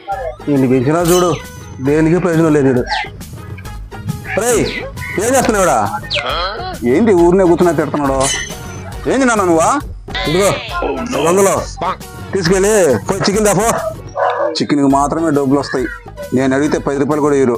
ఇన్ని పెంచినా చూడు దేనికి ప్రయోజనం లేదు వీడు. రేయ్ ఏం చేస్తున్నావుడా? ఏంటి ఊరినే కూర్చున్నా తిడుతున్నాడు? ఏంది నాన్న నువ్వా? ఇదిగో 100 తీసుకెళ్ళి పోయి చికెన్ దాపో. చికెన్కి మాత్రమే డబ్బులు వస్తాయి, నేను అడిగితే 10 రూపాయలు కూడా ఇవ్వరు.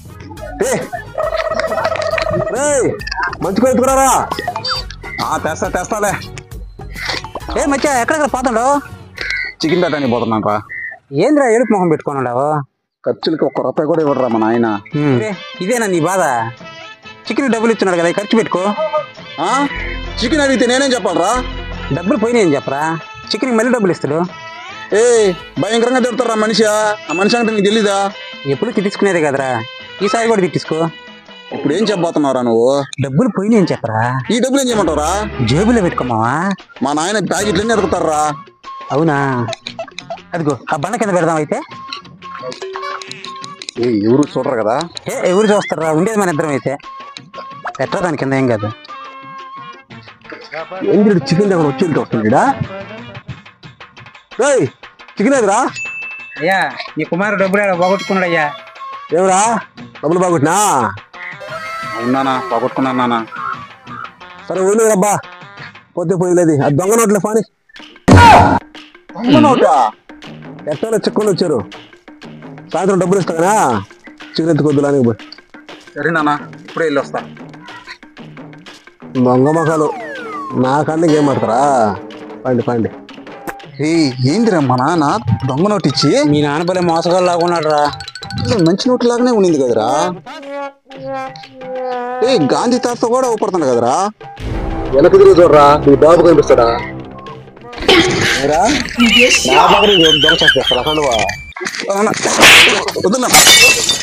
రేయ్ మంచిగా ఎత్తుకురారా. తెస్తాలే. ఏ మధ్య ఎక్కడెక్కడ పోతాడు? చికెన్ పెట్టడానికి పోతున్నాను రా. ఏంద్రా ఏడుపు మొహం పెట్టుకున్నాడు? ఖర్చులకి 1 రూపాయి కూడా ఇవ్వడరా మా నాయన. ఇదేనా నీ బాధ? చికెన్ డబ్బులు ఇస్తున్నాడు కదా, ఖర్చు పెట్టుకో. చికెన్ అడిగితే నేనేం చెప్పాలరా? డబ్బులు పోయినాయని చెప్పరా, చికెన్ మళ్ళీ డబ్బులు ఇస్తాడు. భయంకరంగా తిడతారా మనిషి? ఆ మనిషి అంటే నీకు తెలీదా? ఎప్పుడు తిట్టించుకునేదే కదరా, ఈసారి కూడా తిట్టించుకో. ఇప్పుడు ఏం చెప్పబోతున్నావురా నువ్వు? డబ్బులు పోయినాయని చెప్పరా. ఈ డబ్బులు ఏం చేయమంటావురా? జేబులో పెట్టుకోమావా? మా నాయన ప్యాకెట్లన్నీ ఎదుగుతారా. అవునా? అదిగో ఆ బండ కింద పెడదాం అయితే. ఎవరు చూడరు కదా? ఎవరు చూస్తారా, ఉండేది మన ఇద్దరం అయితే. పెట్టరా దాని కింద, ఏం కాదు. ఎందుకు చికెన్ దగ్గర వచ్చి వస్తుందా? చికెన్ ఎదురా? అయ్యా నీ కుమారుడు డబ్బులు పోగొట్టుకున్నాడు. అయ్యా ఎవరా డబ్బులు బాగొట్టినా? అవునా, పోగొట్టుకున్నాను నాన్న. సరే వదిలేదు అబ్బా, పోతే పోయలేదు. అది దొంగ నోట్లే ఫాని. దొంగ నోటా? ఎట్లా చిక్కుని వచ్చారు. సాయంత్రం డబ్బులు ఇస్తానా, చికెన్ ఎత్తుకొద్దులానికి పోయి. సరే నాన్న, ఇప్పుడే వెళ్ళి వస్తా. దొంగ మొఖాలు నా కన్నా ఏం పడతారా? పండి. ఏందిరా మా నాన్న దొంగ నోటు ఇచ్చి? మీ నాన్న పల్లె మోసగాళ్ళు లాగున్నాడు రా. మంచి నోటు లాగానే ఉండింది కదరా. గాంధీ తాత కూడా ఊపడుతుంది కదరా. వెనక తిరిగి చూడరా, నీ బాబు కనిపిస్తాడా? దొంగ చేస్తా వద్దున్నా.